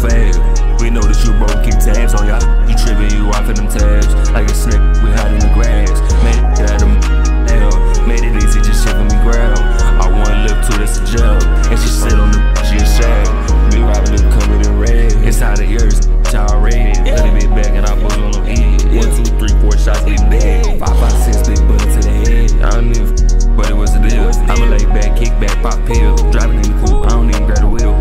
fail. We know that you broke, keep tabs on y'all. You tripping, you off in them tabs. Like a snake, we hide in the grass. Made it out of hell. Made it easy, just shit when we grab. I wanna live too, that's a jail. And she sit on the she a shag. Me robbing the covered in red. Inside the ears, y'all red. Let it be back and I put on them head. 1, 2, 3, 4 shots, they dead. 5, 5, 6, big bullet to the head. I don't live, but it was a deal. I'ma lay back, kick back, pop pill. Driving in the coupe, I don't even grab the wheel.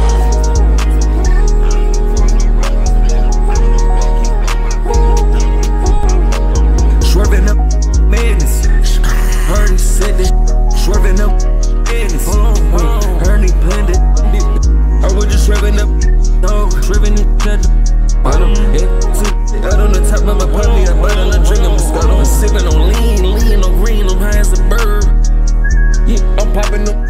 Swerving up madness. Heard he said this. Swerving up madness. Heard he planned it. I was just swerving up. No, swerving it. Bottom head. Out on the top of my puppy. I bought on a drink. I'm sipping on lean on green. I'm high as a bird. Yeah, I'm popping up.